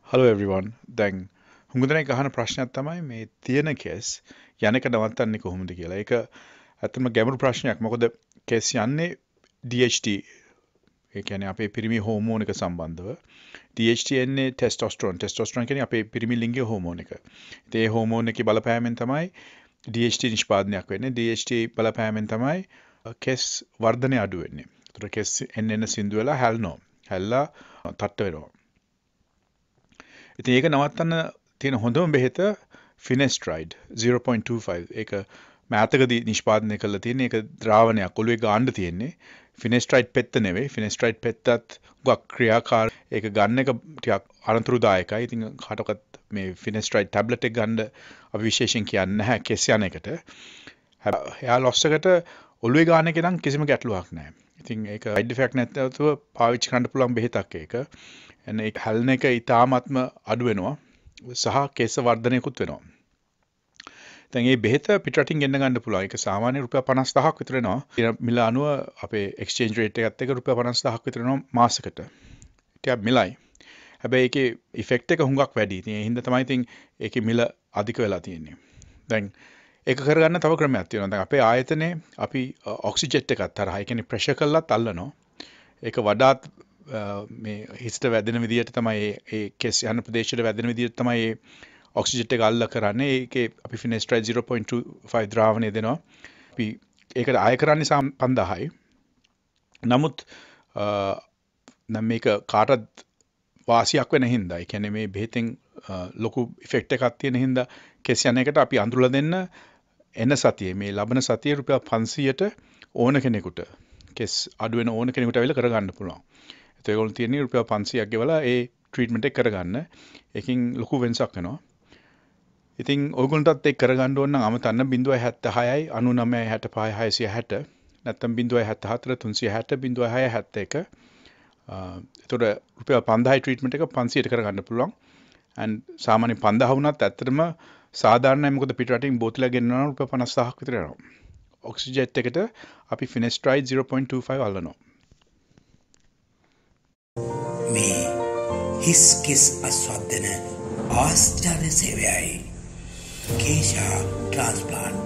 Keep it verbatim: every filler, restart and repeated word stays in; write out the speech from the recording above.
Hello everyone. දැන් හුඟ දෙනෙක් අහන ප්‍රශ්නයක් තමයි මේ තියෙන කේස් යන එක නවත්තන්නේ කොහොමද කියලා. ඒක ඇත්තම ගැඹුරු ප්‍රශ්නයක්. මොකද කේස් යන්නේ D H T ඒ කියන්නේ අපේ පිරිමි හෝමෝන් එක සම්බන්ධව. D H T එන්නේ ටෙස්ටොස්ටරෝන්. ටෙස්ටොස්ටරෝන් කියන්නේ අපේ පිරිමි ලිංගික හෝමෝන් එක. ඉතින් ඒ හෝමෝන් එකේ බලපෑමෙන් තමයි D H T නිෂ්පාදනයක් වෙන්නේ. D H T බලපෑමෙන් තමයි කේස් වර්ධනය අඩු වෙන්නේ. ඒතර කේස් එන්න එන්න සින්දු වෙලා හැල්නවා. හැල්ලා තට්ට වෙනවා. ඉතින් ඒක නවත්තන්න තියෙන හොඳම බෙහෙත Finasteride zero point two five. ඒක මෑතකදී නිෂ්පාදනය කරලා තියෙන ඒක ද්‍රාවණයක් ඔළුවේ ගාන්න තියෙන්නේ. Finasteride පෙත්ත නෙවෙයි. Finasteride පෙත්තත් ගොක් ක්‍රියාකාර ඒක ගන්න එක ටිකක් අනතුරුදායකයි. ඉතින් කාටවත් මේ Finasteride ටැබ්ලට් එක ගන්න අපි විශේෂයෙන් කියන්නේ නැහැ කෙස් යන එකට. එයා ලොස් එකට ඔළුවේ ගාන එක නම් කිසිම ගැටලුවක් නැහැ. ඉතින් ඒක සයිඩ් ඉෆෙක්ට් නැතුව පාවිච්චි කරන්න පුළුවන් බෙහෙතක් ඒක. එන්න ඒ හැල්න එක ඉතාමත්ම අඩු වෙනවා සහ කේස වර්ධනයකුත් වෙනවා. දැන් මේ බෙහෙත පිටරටින් ගෙන්න ගන්න පුළුවන්. ඒක සාමාන්‍ය රුපියල් පනස් දහසක් විතර වෙනවා. මිල අනුව අපේ එක්ස්චේන්ජ් රේට් එකත් එක්ක රුපියල් පනස් දහසක් විතර වෙනවා මාසෙකට. ටිකක් මිලයි. හැබැයි ඒකේ ඉෆෙක්ට් එක හුඟක් වැඩි. ඉතින් ඒ හින්දා තමයි ඉතින් ඒකේ මිල අධික වෙලා තියෙන්නේ. දැන් ඒක කරගන්න තව ක්‍රමයක් තියෙනවා. දැන් අපේ ආයතනයේ අපි ඔක්සිජෙට් එකක් තරහා. ඒ කියන්නේ ප්‍රෙෂර් කරලත් අල්ලනවා. ඒක වඩාත් මේ හිස්ට වැදෙන විදිහට තමයි ඒ කෙස් යන ප්‍රදේශයට වැදෙන විදිහට තමයි ඒ ඔක්සිජන් එක අල්ල කරන්නේ. ඒකේ අපි Finasteride zero point two five ද්‍රාවණය දෙනවා. අපි ඒකට ආය කරන්නේ පන්දාහයි. නමුත් නම් මේක කාටත් වාසියක් වෙන හින්දා, ඒ කියන්නේ මේ බෙහෙතෙන් ලොකු ඉෆෙක්ට් එකක් තියෙන හින්දා කෙස් යන එකට අපි අඳුරලා දෙන්න එන සතියේ මේ ලබන සතියේ රුපියල් පන්සීයට ඕන කෙනෙකුට කෙස් අඩු වෙන ඕන කෙනෙකුට අවිල කරගන්න පුළුවන්. ඒගොල්ලෝ තියෙන්නේ රුපියල් පන්සීයක් ගෙවලා ඒ ට්‍රීට්මන්ට් එක කරගන්න. ඒකෙන් ලොකු වෙනසක් වෙනවා. ඉතින් ඔයගොල්ලන්ටත් ඒක කරගන්න ඕන නම් අමතන්න zero point seven six ninety-nine sixty-five six sixty නැත්නම් zero point seven four three sixty zero point six seven one. ඒතකොට රුපියල් පන්දාහයි ට්‍රීට්මන්ට් එක පන්සීයට කරගන්න පුළුවන්. and සාමාන්‍ය පන්දාහ වුණත් ඇත්තටම සාධාරණයි. මොකද පිටරටින් බෝතලයක් ගෙන්නනවා රුපියල් පනස් දහසක් විතර යනවා. ඔක්සිජෙට් එකට අපි Finasteride zero point two five අල්ලනවා. මේ හිස් කිස් අස්වද්දන ආශ්චර්ය සේවයයි කේෂා ට්‍රාන්ස්ප්ලාන්ට්